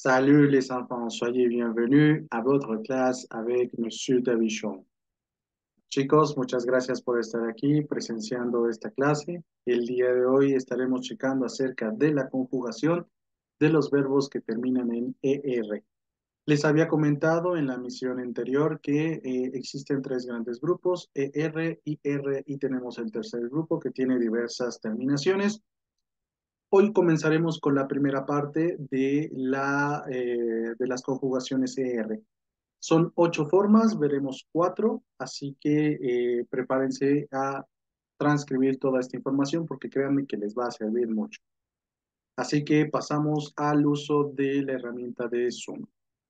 Salut les enfants, soyez bienvenus a votre clase avec Monsieur Davichon. Chicos, muchas gracias por estar aquí presenciando esta clase. El día de hoy estaremos checando acerca de la conjugación de los verbos que terminan en ER. Les había comentado en la misión anterior que existen tres grandes grupos, ER, IR y tenemos el tercer grupo que tiene diversas terminaciones. Hoy comenzaremos con la primera parte de las conjugaciones ER. Son 8 formas, veremos 4, así que prepárense a transcribir toda esta información porque créanme que les va a servir mucho. Así que pasamos al uso de la herramienta de Zoom.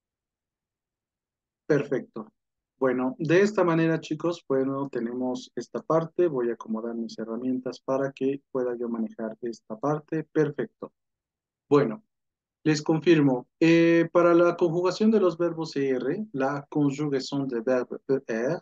Perfecto. Bueno, de esta manera, chicos, bueno, tenemos esta parte. Voy a acomodar mis herramientas para que pueda yo manejar esta parte. Perfecto. Bueno. Les confirmo, para la conjugación de los verbos ER, la conjugación de verbo ER,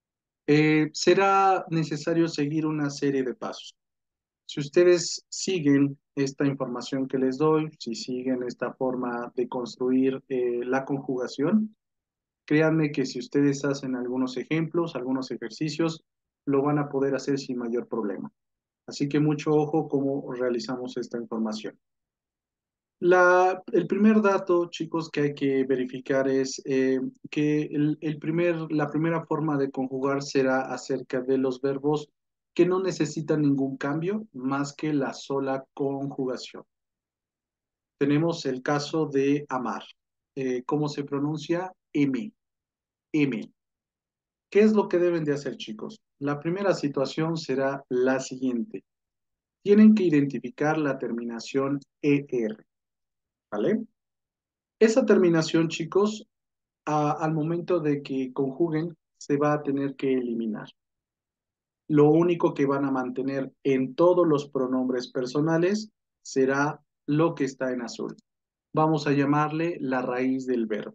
será necesario seguir una serie de pasos. Si ustedes siguen esta información que les doy, si siguen esta forma de construir la conjugación, créanme que si ustedes hacen algunos ejemplos, algunos ejercicios, lo van a poder hacer sin mayor problema. Así que mucho ojo cómo realizamos esta información. El primer dato, chicos, que hay que verificar es que la primera forma de conjugar será acerca de los verbos que no necesitan ningún cambio más que la sola conjugación. Tenemos el caso de amar. ¿Cómo se pronuncia? M. M. ¿Qué es lo que deben de hacer, chicos? La primera situación será la siguiente. Tienen que identificar la terminación ER, ¿vale? Esa terminación, chicos, al momento de que conjuguen, se va a tener que eliminar. Lo único que van a mantener en todos los pronombres personales será lo que está en azul. Vamos a llamarle la raíz del verbo.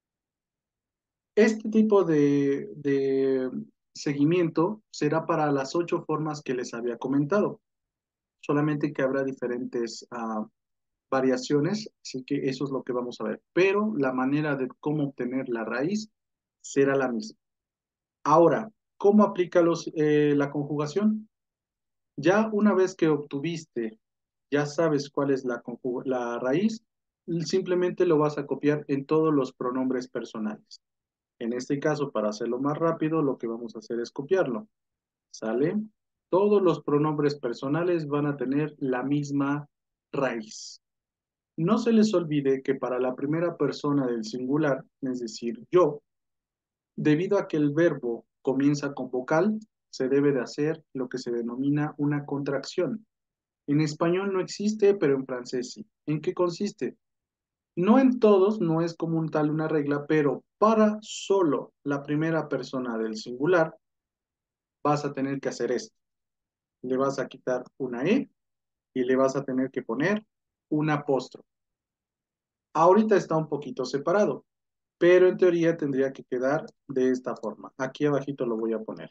Este tipo de seguimiento será para las 8 formas que les había comentado, solamente que habrá diferentes variaciones, así que eso es lo que vamos a ver. Pero la manera de cómo obtener la raíz será la misma. Ahora, ¿cómo aplica la conjugación? Ya una vez que obtuviste, ya sabes cuál es la raíz, simplemente lo vas a copiar en todos los pronombres personales. En este caso, para hacerlo más rápido, lo que vamos a hacer es copiarlo. ¿Sale? Todos los pronombres personales van a tener la misma raíz. No se les olvide que para la primera persona del singular, es decir, yo, debido a que el verbo comienza con vocal, se debe de hacer lo que se denomina una contracción. En español no existe, pero en francés sí. ¿En qué consiste? No en todos, no es como un tal una regla, pero para solo la primera persona del singular, vas a tener que hacer esto. Le vas a quitar una E y le vas a tener que poner un apóstrofe. Ahorita está un poquito separado, pero en teoría tendría que quedar de esta forma. Aquí abajito lo voy a poner.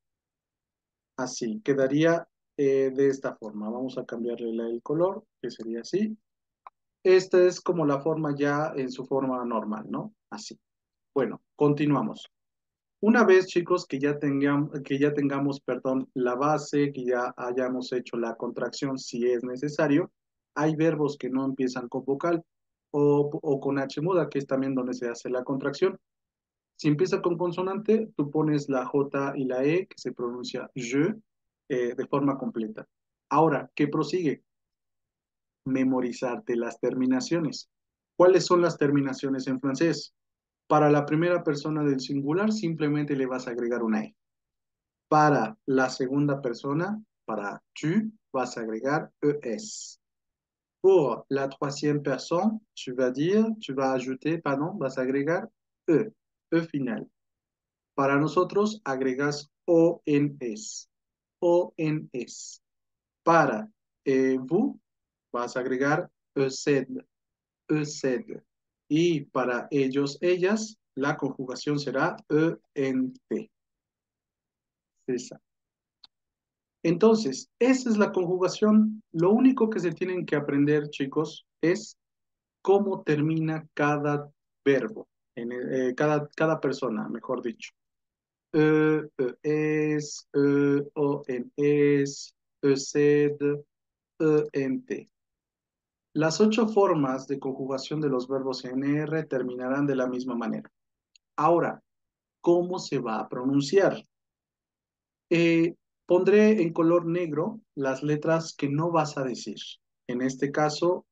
Así, quedaría de esta forma. Vamos a cambiarle el color, que sería así. Esta es como la forma ya en su forma normal, ¿no? Así. Bueno, continuamos. Una vez, chicos, que ya tengamos, perdón, la base, que ya hayamos hecho la contracción si es necesario, hay verbos que no empiezan con vocal o con H muda, que es también donde se hace la contracción. Si empieza con consonante, tú pones la J y la E, que se pronuncia je, de forma completa. Ahora, ¿qué prosigue? Memorizarte las terminaciones. ¿Cuáles son las terminaciones en francés? Para la primera persona del singular, simplemente le vas a agregar una E. Para la segunda persona, para tu, vas a agregar ES. Pour la troisième personne, tu vas ajouter, pardon, vas a agregar E, E final. Para nosotros, agregas ONS, ONS. Para vous, vas a agregar EZ, EZ. Y para ellos, ellas, la conjugación será ENT. Esa. Entonces, esa es la conjugación. Lo único que se tienen que aprender, chicos, es cómo termina cada verbo, cada persona, mejor dicho. Es, o en es, sed, en te. Las 8 formas de conjugación de los verbos en R terminarán de la misma manera. Ahora, ¿cómo se va a pronunciar? Eh, Pondré en color negro las letras que no vas a decir. En este caso,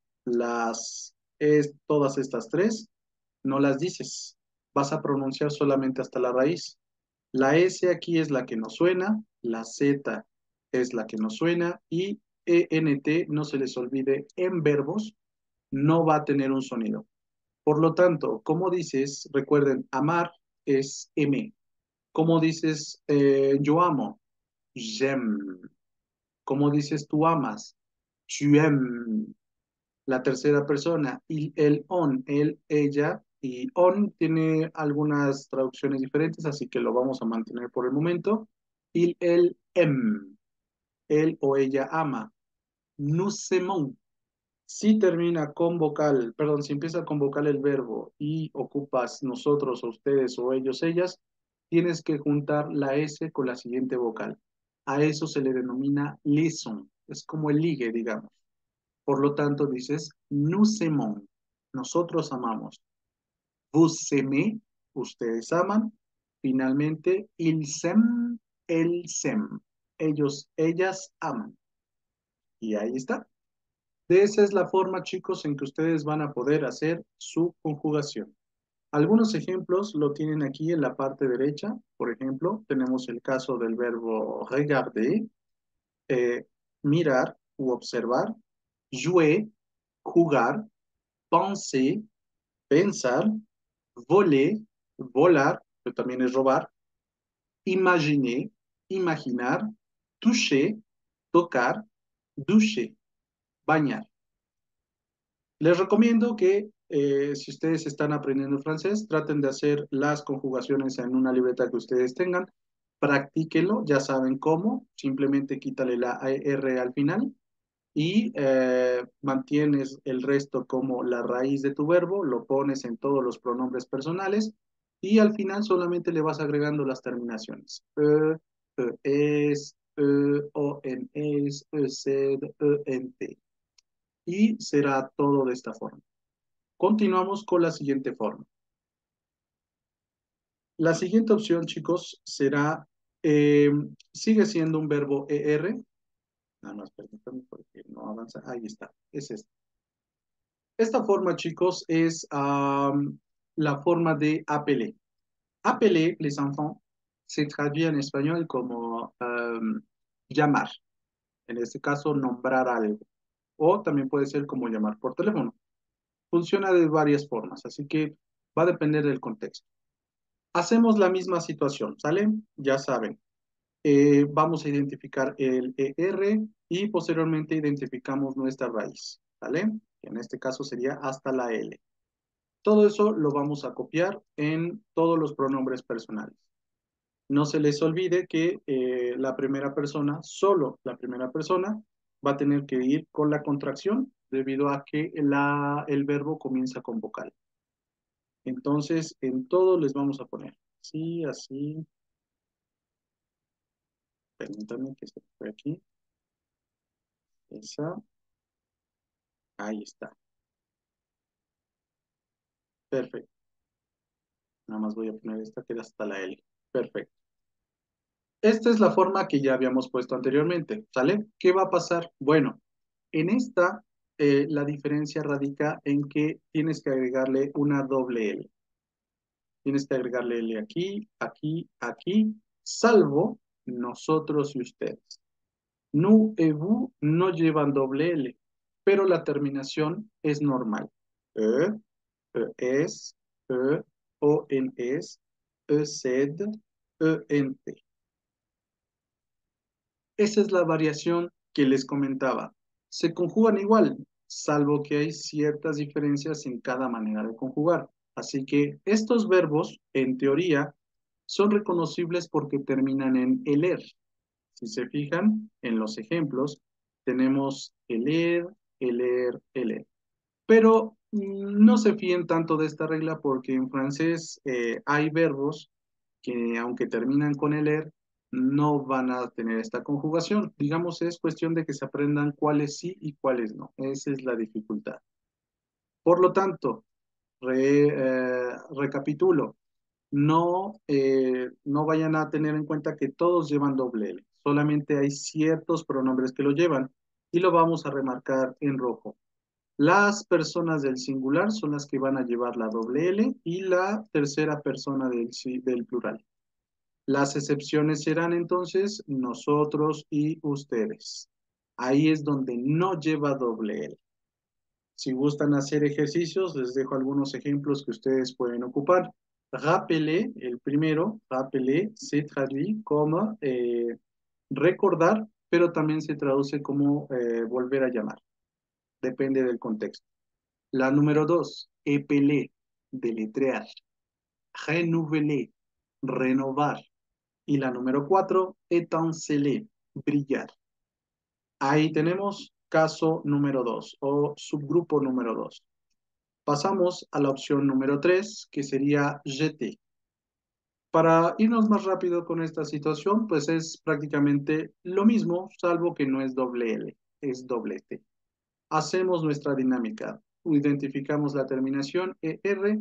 todas estas tres no las dices. Vas a pronunciar solamente hasta la raíz. La S aquí es la que no suena, la Z es la que no suena y ENT, no se les olvide, en verbos no va a tener un sonido. Por lo tanto, como dices, recuerden, amar es M. Como dices, yo amo, j'aime. Como dices, tú amas, tu aimes. La tercera persona, il, el, on, él, ella, y on tiene algunas traducciones diferentes, así que lo vamos a mantener por el momento. Il, el, aime, él o ella ama. Nous aimons. Si termina con vocal, perdón, si empieza con vocal el verbo y ocupas nosotros o ustedes o ellos, ellas, tienes que juntar la S con la siguiente vocal. A eso se le denomina liaison. Es como el ligue, digamos. Por lo tanto, dices, nous aimons, nosotros amamos. Vous aimez, ustedes aman. Finalmente, ils aiment, elles aiment. Ellos, ellas aman. Y ahí está. De esa es la forma, chicos, en que ustedes van a poder hacer su conjugación. Algunos ejemplos lo tienen aquí en la parte derecha. Por ejemplo, tenemos el caso del verbo regarder, eh, mirar u observar, jouer, jugar, penser, pensar, voler, volar, que también es robar, imaginer, imaginar, toucher, tocar, doucher, bañar. Les recomiendo que si ustedes están aprendiendo francés, traten de hacer las conjugaciones en una libreta que ustedes tengan, practíquenlo, ya saben cómo, simplemente quítale la R al final y mantienes el resto como la raíz de tu verbo, lo pones en todos los pronombres personales y al final solamente le vas agregando las terminaciones. Es, o en es, sed, en te. Y será todo de esta forma. Continuamos con la siguiente forma. La siguiente opción, chicos, será, eh, sigue siendo un verbo ER. Nada más, permítanme porque no avanza. Ahí está, es este. Esta forma, chicos, es la forma de appeler. Appeler, les enfants, se traduit en español como llamar. En este caso, nombrar algo. O también puede ser como llamar por teléfono. Funciona de varias formas, así que va a depender del contexto. Hacemos la misma situación, ¿sale? Ya saben. Vamos a identificar el ER y posteriormente identificamos nuestra raíz, ¿sale? Que en este caso sería hasta la L. Todo eso lo vamos a copiar en todos los pronombres personales. No se les olvide que la primera persona, solo la primera persona, va a tener que ir con la contracción debido a que el verbo comienza con vocal. Entonces, en todo les vamos a poner así, así. Permítanme que se fue aquí. Esa. Ahí está. Perfecto. Nada más voy a poner esta que era hasta la L. Perfecto. Esta es la forma que ya habíamos puesto anteriormente, ¿sale? ¿Qué va a pasar? Bueno, en esta la diferencia radica en que tienes que agregarle una doble L. Tienes que agregarle L aquí, aquí, aquí, salvo nosotros y ustedes. Nous et vous no llevan doble L, pero la terminación es normal. E, es, o en es, sed, en te. Esa es la variación que les comentaba. Se conjugan igual, salvo que hay ciertas diferencias en cada manera de conjugar. Así que estos verbos, en teoría, son reconocibles porque terminan en eler. Si se fijan en los ejemplos, tenemos eler, eler, eler. Pero No se fíen tanto de esta regla porque en francés hay verbos que aunque terminan con el er, no van a tener esta conjugación. Digamos, es cuestión de que se aprendan cuáles sí y cuáles no. Esa es la dificultad. Por lo tanto, recapitulo, no vayan a tener en cuenta que todos llevan doble L. Solamente hay ciertos pronombres que lo llevan y lo vamos a remarcar en rojo. Las personas del singular son las que van a llevar la doble L y la tercera persona del plural. Las excepciones serán entonces nosotros y ustedes. Ahí es donde no lleva doble L. Si gustan hacer ejercicios, les dejo algunos ejemplos que ustedes pueden ocupar. Rappeler, el primero, rappeler, se traduit como recordar, pero también se traduce como volver a llamar. Depende del contexto. La número dos, épeler, deletrear. Renouveler, renovar. Y la número cuatro, étinceler, brillar. Ahí tenemos caso número dos o subgrupo número dos. Pasamos a la opción número 3, que sería jeter. Para irnos más rápido con esta situación, pues es prácticamente lo mismo, salvo que no es doble L, es doble T. Hacemos nuestra dinámica. Identificamos la terminación ER,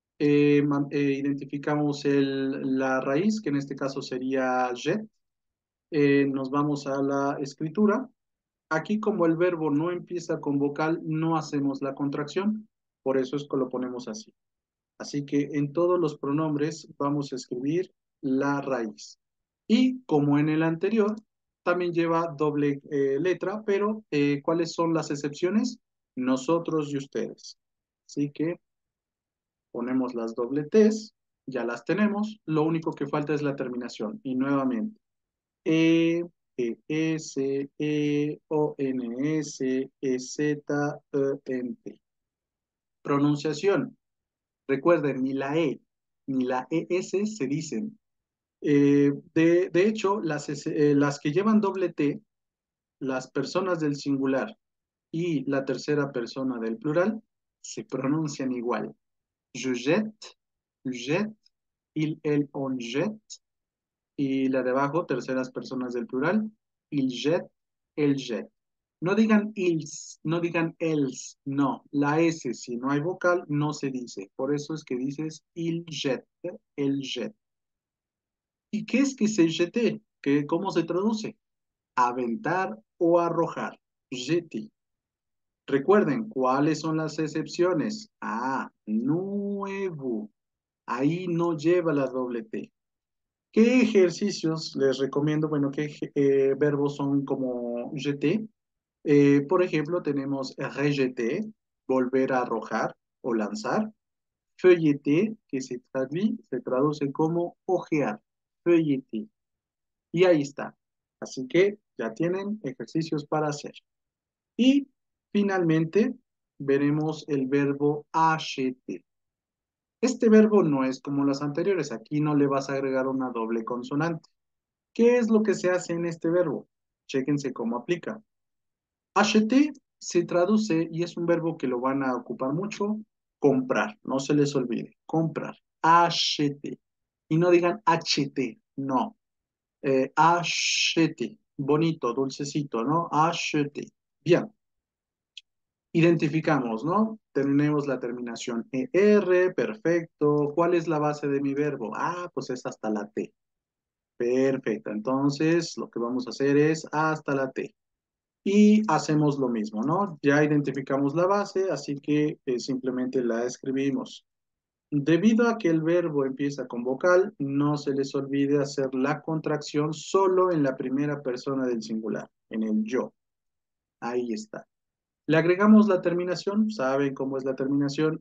identificamos la raíz, que en este caso sería jet. Nos vamos a la escritura. Aquí como el verbo no empieza con vocal, no hacemos la contracción, por eso es que lo ponemos así. Así que en todos los pronombres vamos a escribir la raíz. Y como en el anterior, también lleva doble letra, pero ¿cuáles son las excepciones? Nosotros y ustedes. Así que ponemos las doble T's, ya las tenemos, lo único que falta es la terminación. Y nuevamente, E, S, O, N, S, Z, N, T. Pronunciación. Recuerden, ni la E ni la ES se dicen. De hecho, las que llevan doble T, las personas del singular y la tercera persona del plural, se pronuncian igual. Je jette, jette, on jette, y la de abajo, terceras personas del plural, il jette, elle jette. No digan ils, no digan els, no. La S, si no hay vocal, no se dice. Por eso es que dices il jette, el jette. ¿Y qué es que se jette? ¿Cómo se traduce? Aventar o arrojar. Jeter. Recuerden, ¿cuáles son las excepciones? Ah, nuevo. Ahí no lleva la doble T. ¿Qué ejercicios les recomiendo? Bueno, ¿qué verbos son como jeter? Por ejemplo, tenemos rejeter, volver a arrojar o lanzar. Feuilleter, que se traduce como ojear. Feuilleter. Y ahí está. Así que ya tienen ejercicios para hacer. Y finalmente veremos el verbo acheter. Este verbo no es como los anteriores. Aquí no le vas a agregar una doble consonante. ¿Qué es lo que se hace en este verbo? Chéquense cómo aplica. Acheter se traduce, y es un verbo que lo van a ocupar mucho, comprar. No se les olvide. Comprar. Acheter. Y no digan HT. No. Acheter. Bonito, dulcecito, ¿no? Acheter. Bien. Identificamos, ¿no? Tenemos la terminación ER, perfecto. ¿Cuál es la base de mi verbo? Ah, pues es hasta la T. Perfecto. Entonces, lo que vamos a hacer es hasta la T. Y hacemos lo mismo, ¿no? Ya identificamos la base, así que simplemente la escribimos. Debido a que el verbo empieza con vocal, no se les olvide hacer la contracción solo en la primera persona del singular, en el yo. Ahí está. Le agregamos la terminación, ¿saben cómo es la terminación?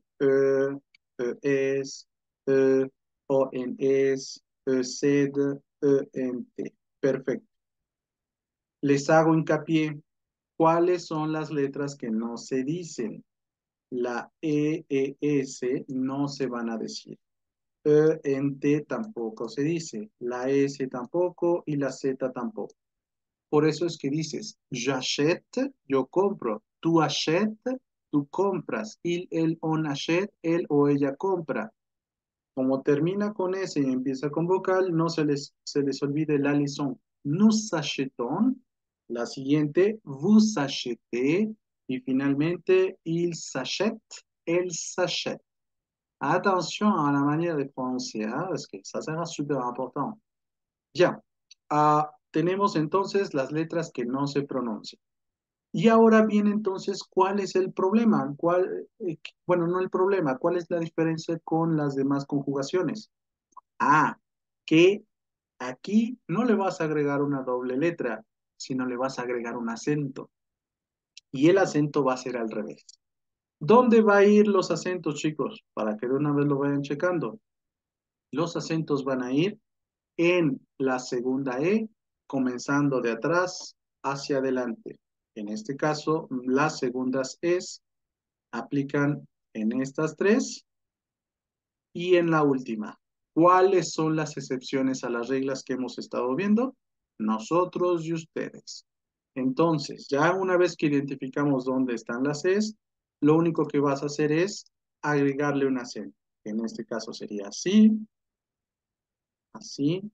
Es, o en es, sed, en te. Perfecto. Les hago hincapié. ¿Cuáles son las letras que no se dicen? La S no se van a decir. En T tampoco se dice. La S tampoco y la Z tampoco. Por eso es que dices, j'achète, yo compro. Tú achètes, tú compras. On achète, él o ella compra. Como termina con S y empieza con vocal, no se les olvide la liaison. Nous achetons. La siguiente, vous achetez. Y finalmente, il s'achète, elle s'achète. Attention à la manière de prononcer, ¿ah? Es que ça sera súper important. Ya, tenemos entonces las letras que no se pronuncian. Y ahora viene entonces, ¿cuál es el problema? Bueno, no el problema, ¿cuál es la diferencia con las demás conjugaciones? Ah, que aquí no le vas a agregar una doble letra, sino le vas a agregar un acento. Y el acento va a ser al revés. ¿Dónde va a ir los acentos, chicos? Para que de una vez lo vayan checando. Los acentos van a ir en la segunda E, comenzando de atrás hacia adelante. En este caso, las segundas Es aplican en estas tres y en la última. ¿Cuáles son las excepciones a las reglas que hemos estado viendo? Nosotros y ustedes. Entonces, ya una vez que identificamos dónde están las Es, lo único que vas a hacer es agregarle un acento. En este caso sería así, así,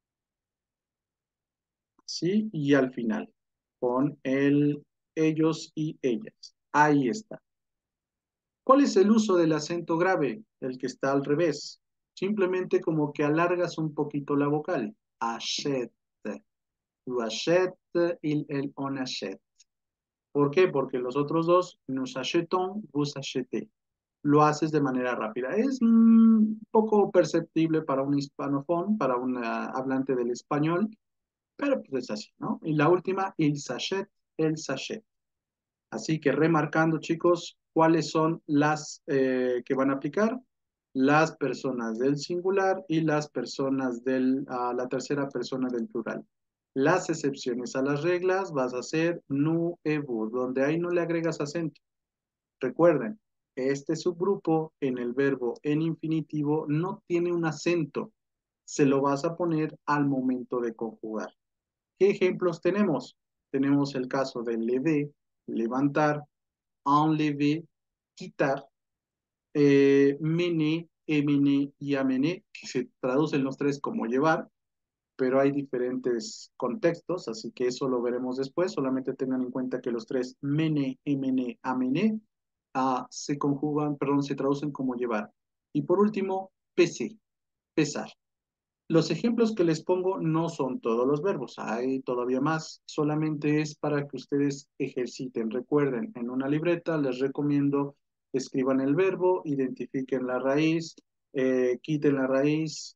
así y al final, con el ellos y ellas. Ahí está. ¿Cuál es el uso del acento grave? El que está al revés. Simplemente como que alargas un poquito la vocal. Achète. Tu achètes, on achète. ¿Por qué? Porque los otros dos, nous achetons, vous achetez. Lo haces de manera rápida. Es un poco perceptible para un hispanofón, para un hablante del español, pero pues es así, ¿no? Y la última, il s'achète, el sachet. Así que remarcando, chicos, cuáles son las que van a aplicar. Las personas del singular y las personas la tercera persona del plural. Las excepciones a las reglas vas a hacer nu et vous, donde ahí no le agregas acento. Recuerden, este subgrupo en el verbo en infinitivo no tiene un acento. Se lo vas a poner al momento de conjugar. ¿Qué ejemplos tenemos? Tenemos el caso de lever, levantar, enlever, quitar, mener, emmener y amener, que se traducen los tres como llevar, pero hay diferentes contextos, así que eso lo veremos después. Solamente tengan en cuenta que los tres mene, emene, amene se conjugan, perdón, se traducen como llevar. Y por último, pese, pesar. Los ejemplos que les pongo no son todos los verbos, hay todavía más, solamente es para que ustedes ejerciten. Recuerden, en una libreta les recomiendo escriban el verbo, identifiquen la raíz, quiten la raíz,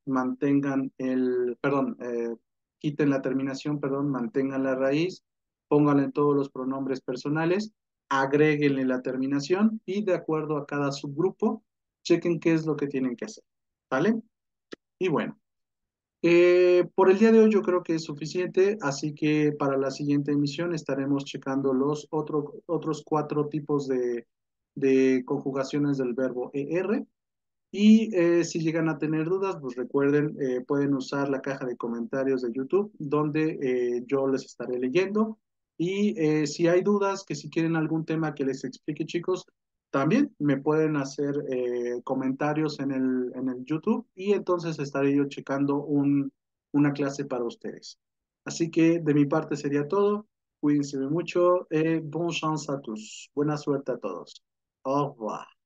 quiten la terminación, perdón, mantengan la raíz, pónganle todos los pronombres personales, agréguenle la terminación y de acuerdo a cada subgrupo, chequen qué es lo que tienen que hacer. ¿Vale? Y bueno. Por el día de hoy yo creo que es suficiente, así que para la siguiente emisión estaremos checando los otros cuatro tipos de conjugaciones del verbo ER. Y si llegan a tener dudas, pues recuerden, pueden usar la caja de comentarios de YouTube, donde yo les estaré leyendo. Y si hay dudas, que si quieren algún tema que les explique, chicos, también me pueden hacer comentarios en el YouTube y entonces estaré yo checando una clase para ustedes. Así que de mi parte sería todo. Cuídense mucho. Bonne chance a tous. Buena suerte a todos. Au revoir.